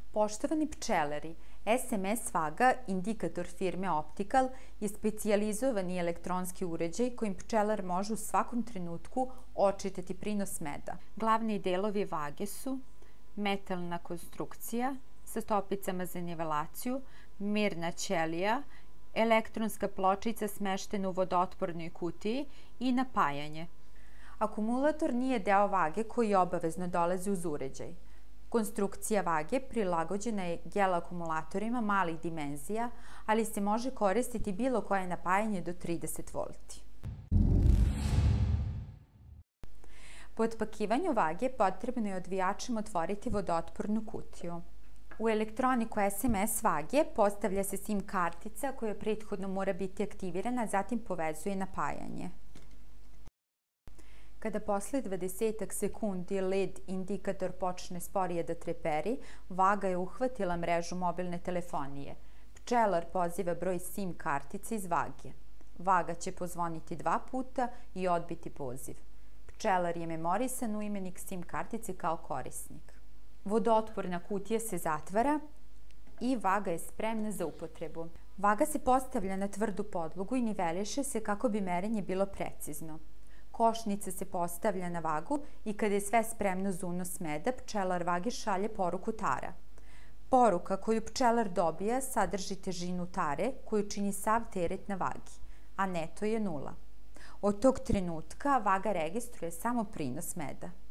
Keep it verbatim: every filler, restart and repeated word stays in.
Poštovani pčelari, S M S vaga, indikator firme Optical, je specijalizovani elektronski uređaj kojim pčelar može u svakom trenutku očitati prinos meda. Glavni delovi vage su metalna konstrukcija sa stopicama za nivelaciju, mirna ćelija, elektronska pločica smeštena u vodootpornoj kutiji i napajanje. Akumulator nije deo vage koji obavezno dolazi uz uređaj. Konstrukcija vage prilagođena je gel akumulatorima malih dimenzija, ali se može koristiti bilo koje napajanje do trideset volti. Po otpakivanju vage potrebno je odvijačem otvoriti vodootpornu kutiju. U elektroniku S M S vage postavlja se SIM kartica koja prethodno mora biti aktivirana, zatim povezuje napajanje. Kada posle dvadesetak sekundi L E D indikator počne sporije da treperi, vaga je uhvatila mrežu mobilne telefonije. Pčelar poziva broj SIM kartice iz vage. Vaga će pozvoniti dva puta i odbiti poziv. Pčelar je memorisan u imenik SIM kartice kao korisnik. Vodootporna kutija se zatvara i vaga je spremna za upotrebu. Vaga se postavlja na tvrdu podlogu i niveliše se kako bi merenje bilo precizno. Košnica se postavlja na vagu i kada je sve spremno za unos meda, pčelar vagi šalje poruku tara. Poruka koju pčelar dobija sadrži težinu tare koju čini sav teret na vagi, a neto je nula. Od tog trenutka vaga registruje samo prinos meda.